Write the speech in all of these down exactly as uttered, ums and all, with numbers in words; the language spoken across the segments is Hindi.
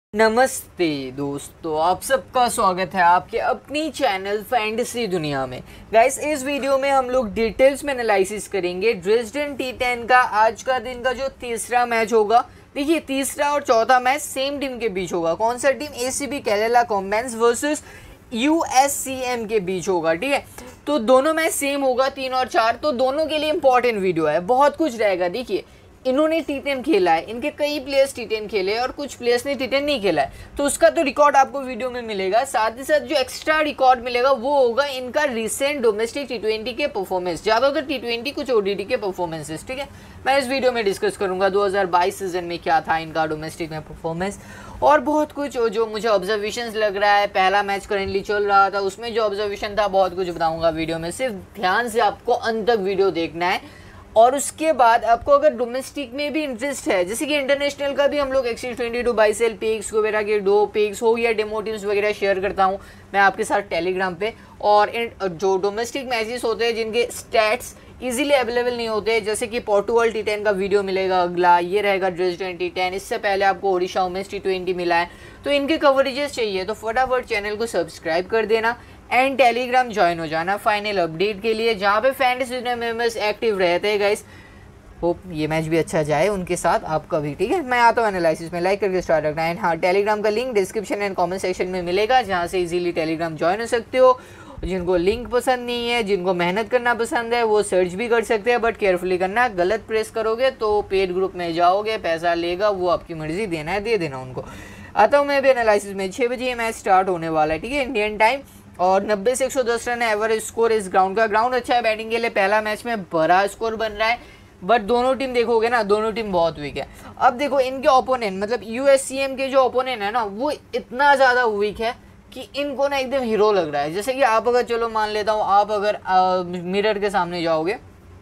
नमस्ते दोस्तों, आप सबका स्वागत है आपके अपनी चैनल फैंटेसी दुनिया में। गाइस, इस वीडियो में हम लोग डिटेल्स में एनालिसिस करेंगे ड्रेसडन टी टेन का आज का दिन का जो तीसरा मैच होगा। देखिए, तीसरा और चौथा मैच सेम टीम के बीच होगा। कौन सा team? ACB Kerala combines versus USCM के बीच होगा। ठीक है, तो दोनों मैच सेम होगा, तीन और चार। तो दोनों के लिए इंपॉर्टेंट वीडियो है, बहुत कुछ रहेगा। देखिए, इन्होंने टी टेन खेला है, इनके कई प्लेयर्स टी टेन खेले और कुछ प्लेयर्स ने टी टेन नहीं खेला है, तो उसका तो रिकॉर्ड आपको वीडियो में मिलेगा। साथ ही साथ जो एक्स्ट्रा रिकॉर्ड मिलेगा वो होगा इनका रिसेंट डोमेस्टिक टी ट्वेंटी के परफॉर्मेंस, ज़्यादातर टी ट्वेंटी कुछ ओडीटी के परफॉर्मेंसेस। ठीक है, मैं इस वीडियो में डिस्कस करूंगा दो हज़ार बाईस सीजन में क्या था इनका डोमेस्टिक में परफॉर्मेंस और बहुत कुछ जो मुझे ऑब्जर्वेशंस लग रहा है। पहला मैच करेंटली चल रहा था, उसमें जो ऑब्जर्वेशन था बहुत कुछ बताऊंगा वीडियो में। सिर्फ ध्यान से आपको अंत तक वीडियो देखना है। और उसके बाद आपको अगर डोमेस्टिक में भी इंटरेस्ट है, जैसे कि इंटरनेशनल का भी हम लोग एक्सी ट्वेंटी टू बाईसेल पिक्स वगैरह के दो पिक्स हो या डेमो टीम्स वगैरह शेयर करता हूँ मैं आपके साथ टेलीग्राम पे। और जो डोमेस्टिक मैचेस होते हैं जिनके स्टैट्स इजीली अवेलेबल नहीं होते, जैसे कि पोर्टुगल टी टेन का वीडियो मिलेगा अगला, ये रहेगा ड्रेसडन टी टेन। इससे पहले आपको ओडिशा वुमेन्स टी ट्वेंटी मिला है, तो इनके कवरेजेस चाहिए तो फटाफट चैनल को सब्सक्राइब कर देना एंड टेलीग्राम ज्वाइन हो जाना फाइनल अपडेट के लिए, जहाँ पे फैंटेसी मेंबर्स एक्टिव रहते हैं। गाइस, होप ये मैच भी अच्छा जाए उनके साथ आपका भी। ठीक है, मैं आता हूँ एनालिसिस में, लाइक करके स्टार्ट रखना। एंड हाँ, टेलीग्राम का link description and comment section में मिलेगा, जहाँ से इजीली टेलीग्राम ज्वाइन हो सकते हो। जिनको लिंक पसंद नहीं है, जिनको मेहनत करना पसंद है, वो सर्च भी कर सकते हैं, बट केयरफुली करना। गलत प्रेस करोगे तो पेड ग्रुप में जाओगे, पैसा लेगा, वो आपकी मर्जी, देना है दे देना उनको। आता हूँ मैं भी एनालिसिस में। छः बजे ये मैच स्टार्ट होने वाला है, ठीक है, इंडियन टाइम। और नब्बे से एक सौ दस रन है एवरेज स्कोर इस ग्राउंड का। ग्राउंड अच्छा है बैटिंग के लिए, पहला मैच में बड़ा स्कोर बन रहा है, बट दोनों टीम देखोगे ना, दोनों टीम बहुत वीक है। अब देखो, इनके ओपोनेंट मतलब यूएससीएम के जो ओपोनेंट है ना, वो इतना ज़्यादा वीक है कि इनको ना एकदम हीरो लग रहा है। जैसे कि आप अगर, चलो मान लेता हूँ, आप अगर मिरर के सामने जाओगे,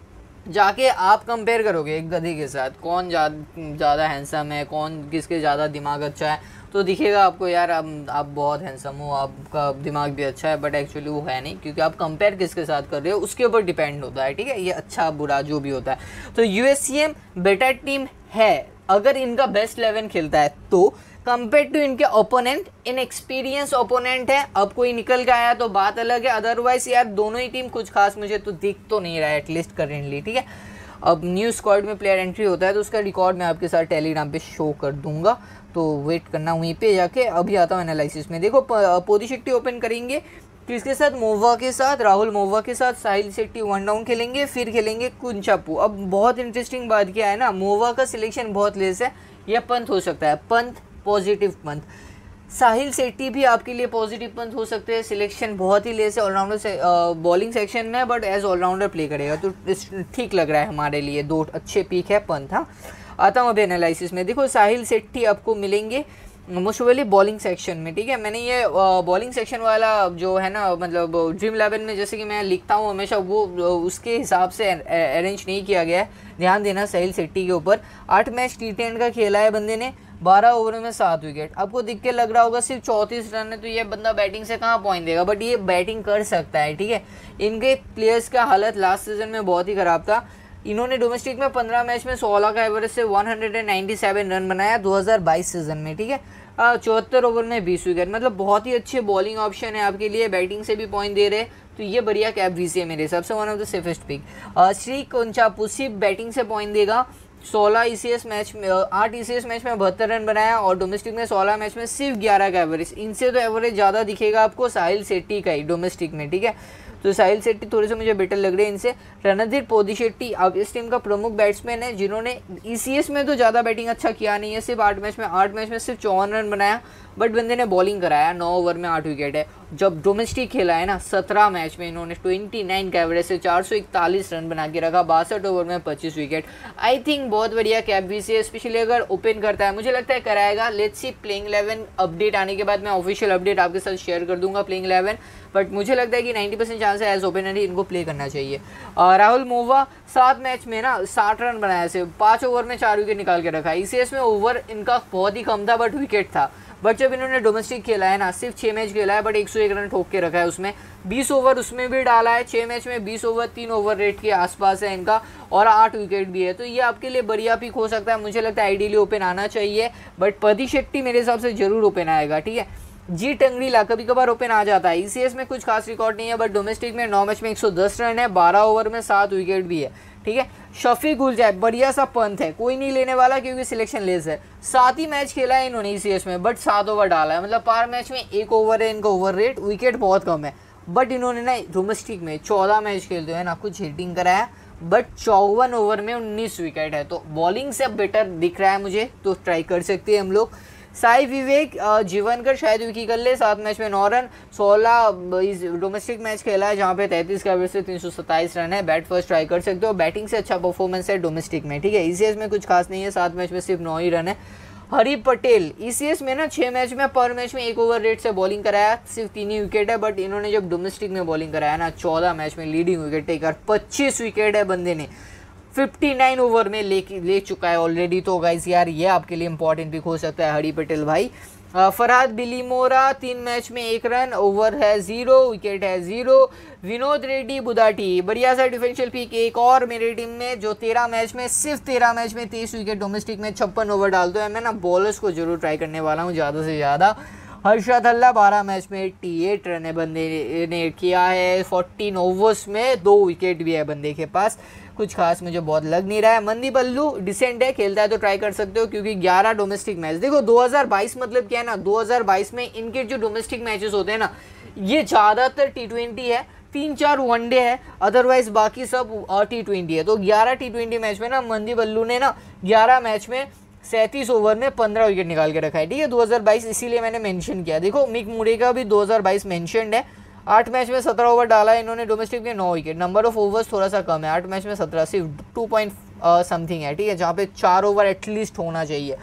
जाके आप कंपेयर करोगे एक गधे के साथ, कौन ज़्यादा हैंडसम है, कौन किसके ज़्यादा दिमाग अच्छा है, तो दिखेगा आपको यार आप, आप बहुत हैंडसम हो, आपका दिमाग भी अच्छा है, बट एक्चुअली वो है नहीं, क्योंकि आप कंपेयर किसके साथ कर रहे हो उसके ऊपर डिपेंड होता है। ठीक है, ये अच्छा बुरा जो भी होता है। तो यूएससीएम बेटर टीम है अगर इनका बेस्ट इलेवन खेलता है तो, कंपेयर टू इनके ओपोनेंट। इन एक्सपीरियंस ओपोनेंट है, अब कोई निकल के आया तो बात अलग है, अदरवाइज यार दोनों ही टीम कुछ खास मुझे तो दिख तो नहीं रहा है एटलीस्ट करेंटली। ठीक है, अब न्यू स्क्वाड में प्लेयर एंट्री होता है तो उसका रिकॉर्ड मैं आपके साथ टेलीग्राम पे शो कर दूंगा, तो वेट करना वहीं पे जाके। अभी आता हूँ एनालिसिस में। देखो, पोदी शेट्टी ओपन करेंगे किसके साथ? मोवा के साथ, राहुल मोवा के साथ। साहिल शेट्टी वन डाउन खेलेंगे, फिर खेलेंगे कुंचापू। अब बहुत इंटरेस्टिंग बात क्या है ना, मोवा का सिलेक्शन बहुत लेस है, यह पंत हो सकता है, पंत पॉजिटिव पंत। साहिल शेट्टी भी आपके लिए पॉजिटिव पंत हो सकते हैं, सिलेक्शन बहुत ही लेस है ऑलराउंडर से बॉलिंग सेक्शन में, बट एज ऑलराउंडर प्ले करेगा तो ठीक लग रहा है हमारे लिए, दो अच्छे पीक है पंत। हाँ, आता हूँ अभी एनालिसिस में। देखो, साहिल शेट्टी आपको मिलेंगे मोस्ट प्रोबेबली बॉलिंग सेक्शन में। ठीक है, मैंने ये बॉलिंग सेक्शन वाला जो है ना, मतलब ड्रीम इलेवन में जैसे कि मैं लिखता हूँ हमेशा, वो उसके हिसाब से अरेंज नहीं किया गया है। ध्यान देना साहिल शेट्टी के ऊपर। आठ मैच टी टेन का खेला है बंदे ने, बारह ओवर में सात विकेट। आपको दिख के लग रहा होगा सिर्फ चौंतीस रन है, तो ये बंदा बैटिंग से कहाँ पॉइंट देगा, बट ये बैटिंग कर सकता है। ठीक है, इनके प्लेयर्स का हालत लास्ट सीजन में बहुत ही ख़राब था। इन्होंने डोमेस्टिक में पंद्रह मैच में सोलह का एवरेज से एक सौ सत्तानवे रन बनाया दो हज़ार बाईस सीजन में। ठीक है, चौहत्तर ओवर में बीस विकेट, मतलब बहुत ही अच्छे बॉलिंग ऑप्शन है आपके लिए, बैटिंग से भी पॉइंट दे रहे, तो ये बढ़िया कैप वीसी है मेरे हिसाब से, one of the safest pick. Shri Kunchapu सिर्फ बैटिंग से पॉइंट देगा, सोलह ईसीएस मैच में, आठ ईसीएस मैच में बहत्तर रन बनाया और डोमेस्टिक में सोलह मैच में सिर्फ ग्यारह का एवरेज। इनसे तो एवरेज ज़्यादा दिखेगा आपको साहिल शेट्टी का ही डोमेस्टिक में। ठीक है, तो साहिल शेट्टी थोड़े से मुझे बेटर लग रहे हैं इनसे। रणधीर पोदिशेट्टी अब इस टीम का प्रमुख बैट्समैन है, जिन्होंने ईसीएस में तो ज़्यादा बैटिंग अच्छा किया नहीं है, सिर्फ आठ मैच में आठ मैच में सिर्फ चौवन रन बनाया, बट बंदे ने बॉलिंग कराया, नौ ओवर में आठ विकेट है। जब डोमेस्टिक खेला है ना, सत्रह मैच में इन्होंने उनतीस का एवरेज से चार सौ इकतालीस रन बना के रखा, बासठ ओवर में पच्चीस विकेट। आई थिंक बहुत बढ़िया कैप भी से, स्पेशली अगर ओपन करता है, मुझे लगता है कराएगा। Let's see, playing eleven update आने के बाद मैं ऑफिशियल अपडेट आपके साथ शेयर कर दूंगा प्लेइंग इलेवन, बट मुझे लगता है कि नाइन्टी परसेंट चांस है एज ओपनर ही इनको प्ले करना चाहिए। और राहुल मोवा सात मैच में ना साठ रन बनाया, से पाँच ओवर में चार विकेट निकाल के रखा। ईसीएस में ओवर इनका बहुत ही कम था, बट विकेट था, बट जब इन्होंने डोमेस्टिक खेला है ना, सिर्फ छः मैच खेला है बट एक सौ एक रन ठोक के रखा है उसमें, बीस ओवर उसमें भी डाला है, छः मैच में बीस ओवर, तीन ओवर रेट के आसपास है इनका और आठ विकेट भी है। तो ये आपके लिए बढ़िया पिक हो सकता है। मुझे लगता है आइडियली ओपन आना चाहिए, बट पति शेट्टी मेरे हिसाब से जरूर ओपन आएगा, ठीक है। जी टंगरीला कभी कभार ओपन आ जाता है। ईसीएस में कुछ खास रिकॉर्ड नहीं है, बट डोमेस्टिक में नौ मैच में एक सौ दस रन है, बारह ओवर में सात विकेट भी है, ठीक है। शफीक उल जाए बढ़िया सा पंथ है, कोई नहीं लेने वाला क्योंकि सिलेक्शन लेस है। सात ही मैच खेला है इन्होंने ईसीएस में, बट सात ओवर डाला है, मतलब पार मैच में एक ओवर है इनका ओवर रेट, विकेट बहुत कम है। बट इन्होंने ना डोमेस्टिक में चौदह मैच खेलते हुए ना कुछ हिटिंग कराया, बट चौवन ओवर में उन्नीस विकेट है, तो बॉलिंग से बेटर दिख रहा है मुझे, तो ट्राई कर सकते हैं हम लोग। साई विवेक जीवनकर शायद विकी कर ले, सात मैच में नौ रन, सोलह डोमेस्टिक मैच खेला है जहाँ पे तैंतीस का एवरेज से तीन सौ सत्ताईस रन है। बैट फर्स्ट ट्राई कर सकते हो, बैटिंग से अच्छा परफॉर्मेंस है डोमेस्टिक में, ठीक है। ईसीएस में कुछ खास नहीं है, सात मैच में सिर्फ नौ ही रन है। हरी पटेल ईसीएस में ना छः मैच में पर मैच में एक ओवर रेट से बॉलिंग कराया, सिर्फ तीन ही विकेट है, बट इन्होंने जब डोमेस्टिक में बॉलिंग कराया ना चौदह मैच में लीडिंग विकेट टेकर, पच्चीस विकेट है बंदे ने, उनसठ ओवर में ले ले चुका है ऑलरेडी। तो गाइस यार ये आपके लिए इंपॉर्टेंट पिक हो सकता है हरी पटेल भाई। फरहाद बिलीमोरा तीन मैच में एक रन, ओवर है जीरो, विकेट है जीरो। विनोद रेड्डी बुदाटी बढ़िया सा डिफरेंशियल पिक, एक और मेरी टीम में जो तेरह मैच में सिर्फ तेरह मैच में तेईस विकेट, डोमेस्टिक में छप्पन ओवर डालते हैं। मैं ना बॉलर्स को जरूर ट्राई करने वाला हूँ ज़्यादा से ज़्यादा। हर्षद हल्ला बारह मैच में अट्ठासी रन है बंदे ने किया है, चौदह ओवर्स में दो विकेट भी है बंदे के पास, कुछ खास मुझे बहुत लग नहीं रहा है। मंदी बल्लू डिसेंट है, खेलता है तो ट्राई कर सकते हो क्योंकि ग्यारह डोमेस्टिक मैच, देखो दो हज़ार बाईस मतलब क्या है ना, दो हज़ार बाईस में इनके जो डोमेस्टिक मैचेस होते हैं ना ये ज़्यादातर टी ट्वेंटी है, तीन चार वनडे है, अदरवाइज बाकी सब टी ट्वेंटी है। तो ग्यारह टी ट्वेंटी मैच में ना मंदी बल्लू ने ना ग्यारह मैच में सैंतीस ओवर में पंद्रह विकेट निकाल के रखा है, ठीक है। दो हज़ार बाईस इसीलिए मैंने मेंशन किया। देखो मिक मुरे का भी दो हज़ार बाईस मेंशनड है, आठ मैच में सत्रह ओवर डाला है इन्होंने, डोमेस्टिक में नौ विकेट, नंबर ऑफ ओवर्स थोड़ा सा कम है, आठ मैच में सत्रह, सिर्फ टू पॉइंट समथिंग है, ठीक है, जहाँ पे चार ओवर एटलीस्ट होना चाहिए।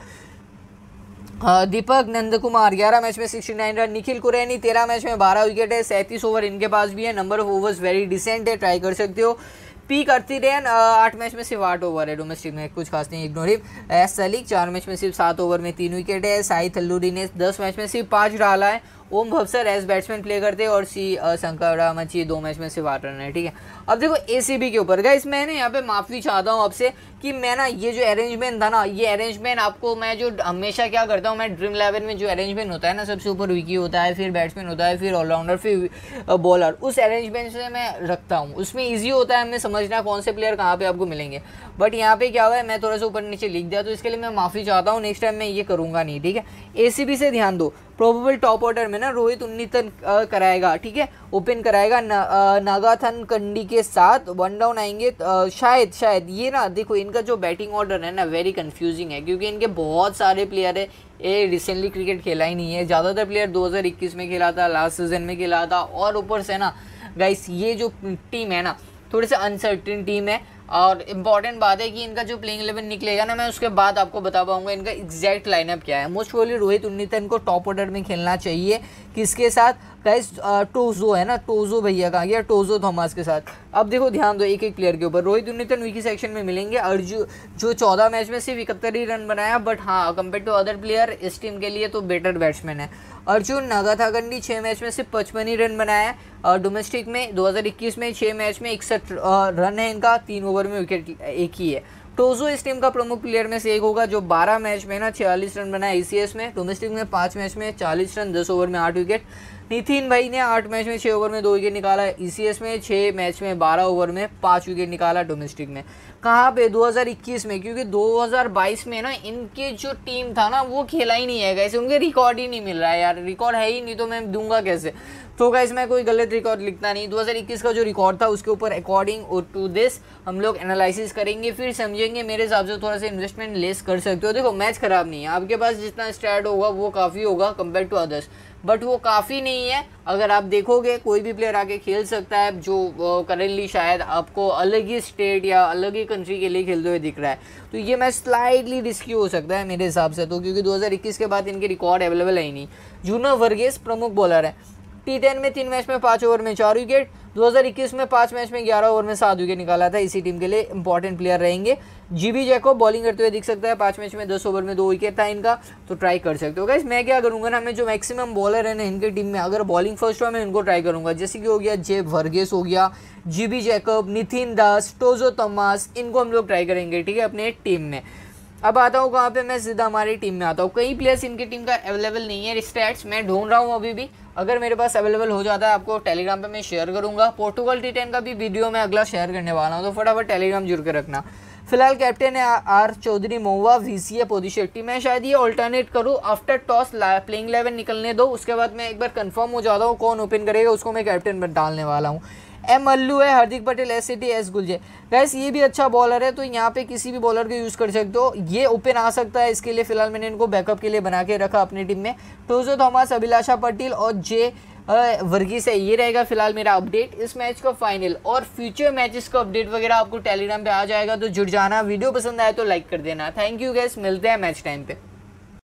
दीपक नंद कुमार ग्यारह मैच में उनहत्तर रन। निखिल कुरैनी तेरह मैच में बारह विकेट है, सैंतीस ओवर इनके पास भी है, number of overs very decent है, ट्राई कर सकते हो। पी करती रेन आठ मैच में सिर्फ आठ ओवर है, डोमेस्टिक में कुछ खास नहीं, इग्नोर हिम। एस सलीक चार मैच में सिर्फ सात ओवर में तीन विकेट है। साई थल्लूरी ने दस मैच में सिर्फ पाँच डाला है। Om Bhavsar as batsman play करते हैं और सी संकरामची दो मैच में सिर्फ आठ रन है, ठीक है। अब देखो एसीबी के ऊपर गाइस मैंने यहाँ पे माफ़ी चाहता हूँ आपसे कि मैं ना ये जो अरेंजमेंट था ना, ये अरेंजमेंट आपको मैं जो हमेशा क्या करता हूँ, मैं ड्रीम इलेवन में जो अरेंजमेंट होता है ना, सबसे ऊपर विकी होता है, फिर बैट्समैन होता है, फिर ऑलराउंडर, फिर बॉलर, उस अरेंजमेंट से मैं रखता हूँ, उसमें ईजी होता है हमें समझना कौन से प्लेयर कहाँ पे आपको मिलेंगे। बट यहाँ पे क्या हुआ है, मैं थोड़ा सा ऊपर नीचे लिख दिया, तो इसके लिए मैं माफ़ी चाहता हूँ, नेक्स्ट टाइम मैं ये करूँगा नहीं, ठीक है। एसीबी से ध्यान दो, प्रोबेबल टॉप ऑर्डर में ना रोहित उन्नीतन कराएगा, ठीक है, ओपन कराएगा ना, नागाथन कंडी के साथ, वन डाउन आएंगे आ, शायद शायद ये ना देखो इनका जो बैटिंग ऑर्डर है ना वेरी कंफ्यूजिंग है, क्योंकि इनके बहुत सारे प्लेयर है, ये रिसेंटली क्रिकेट खेला ही नहीं है, ज़्यादातर प्लेयर दो हज़ार इक्कीस में खेला था, लास्ट सीजन में खेला था, और ऊपर से ना गाइस ये जो टीम है ना थोड़ी सी अनसर्टेन टीम है। और इम्पॉर्टेंट बात है कि इनका जो प्लेइंग इलेवन निकलेगा ना, मैं उसके बाद आपको बता पाऊंगा इनका एग्जैक्ट लाइनअप क्या है। मोस्ट प्रोबेबली रोहित उन्नीतन को टॉप ऑर्डर में खेलना चाहिए, किसके साथ गाइस, टोजो है ना, टोजो भैया कहाँ गया, टोजो थॉमस के साथ। अब देखो ध्यान दो एक एक प्लेयर के ऊपर, रोहित उन्नीतन विकी सेक्शन में मिलेंगे, अर्जुन जो चौदह मैच में सिर्फ इकहत्तर ही रन बनाया, बट हाँ कंपेयर टू अदर प्लेयर इस टीम के लिए तो बेटर बैट्समैन है। अर्जुन नागाथागंडी छः मैच में सिर्फ पचपन ही रन बनाया है, और डोमेस्टिक में दो हज़ार इक्कीस में छः मैच में इकसठ रन है इनका, तीन ओवर में विकेट एक ही है। टोजो इस टीम का प्रमुख प्लेयर में से एक होगा, जो बारह मैच में ना छियालीस रन बनाया ईसीएस में, डोमेस्टिक में पाँच मैच में चालीस रन, दस ओवर में आठ विकेट। नितिन भाई ने आठ मैच में छः ओवर में दो विकेट निकाला, ईसीएस में छः मैच में बारह ओवर में पाँच विकेट निकाला, डोमेस्टिक में। कहाँ पे दो हज़ार इक्कीस में, क्योंकि दो हज़ार बाईस में ना इनके जो टीम था ना वो खेला ही नहीं है गाइस, उनके रिकॉर्ड ही नहीं मिल रहा है यार, रिकॉर्ड है ही नहीं तो मैं दूंगा कैसे। तो गाइस मैं कोई गलत रिकॉर्ड लिखता नहीं, दो हज़ार इक्कीस का जो रिकॉर्ड था उसके ऊपर अकॉर्डिंग टू दिस हम लोग एनालिसिस करेंगे, फिर समझेंगे, मेरे हिसाब से थोड़ा सा इन्वेस्टमेंट लेस कर सकते हो। देखो मैच खराब नहीं है, आपके पास जितना स्टैट होगा वो काफ़ी होगा कंपेयर टू अदर्स, बट वो काफ़ी नहीं है। अगर आप देखोगे कोई भी प्लेयर आके खेल सकता है जो करेंटली शायद आपको अलग ही स्टेट या अलग ही कंट्री के लिए खेलते हुए दिख रहा है, तो ये मैच स्लाइटली रिस्की हो सकता है मेरे हिसाब से तो, क्योंकि दो हज़ार इक्कीस के बाद इनके रिकॉर्ड अवेलेबल है ही नहीं। जूनो वर्गीस प्रमुख बॉलर है, टी टेन में तीन मैच में पाँच ओवर में चार विकेट, दो हज़ार इक्कीस में पाँच मैच में ग्यारह ओवर में सात विकेट निकाला था, इसी टीम के लिए इंपॉर्टेंट प्लेयर रहेंगे। जीबी जैकब बॉलिंग करते हुए दिख सकता है, पाँच मैच में दस ओवर में दो विकेट था इनका, तो ट्राई कर सकते हो गाइस। मैं क्या करूँगा ना, मैं जो मैक्सिमम बॉलर है ना इनके टीम में, अगर बॉलिंग फर्स्ट हुआ मैं इनको ट्राई करूँगा, जैसे कि हो गया जे वर्गेस हो गया, जीबी जैकब, नितिन दास, टोजो थॉमस, इनको हम लोग ट्राई करेंगे, ठीक है, अपने टीम में। अब आता हूँ कहाँ पे, मैं सीधा हमारी टीम में आता हूँ। कई प्लेयर्स इनकी टीम का अवेलेबल नहीं है, स्टैट्स मैं ढूंढ रहा हूँ अभी भी, अगर मेरे पास अवेलेबल हो जाता है आपको टेलीग्राम पे मैं शेयर करूँगा। पोर्टुगल टी टेन का भी वीडियो मैं अगला शेयर करने वाला हूँ, तो फटाफट टेलीग्राम जुड़ के रखना। फिलहाल कैप्टन है आर चौधरी महुआ, वीसी है पोदिशेट्टी। मैं शायद ये ऑल्टरनेट करूँ, आफ्टर टॉस प्लेइंग इलेवन निकलने दो, उसके बाद मैं एक बार कंफर्म हो जाता हूँ कौन ओपन करेगा, उसको मैं कैप्टन पर डालने वाला हूँ। एम अल्लू है, Hardik Patel, S C T, S गुलजे। गैस ये भी अच्छा बॉलर है, तो यहाँ पे किसी भी बॉलर को यूज़ कर सकते हो, ये ओपन आ सकता है, इसके लिए फिलहाल मैंने इनको बैकअप के लिए बना के रखा अपनी टीम में। टोजो थॉमस, अभिलाषा पटेल और जे वर्गीस है, ये रहेगा फिलहाल मेरा अपडेट इस मैच का फाइनल। और फ्यूचर मैचेस का अपडेट वगैरह आपको टेलीग्राम पे आ जाएगा, तो जुड़ जाना। वीडियो पसंद आए तो लाइक कर देना। थैंक यू गैस, मिलते हैं मैच टाइम पे।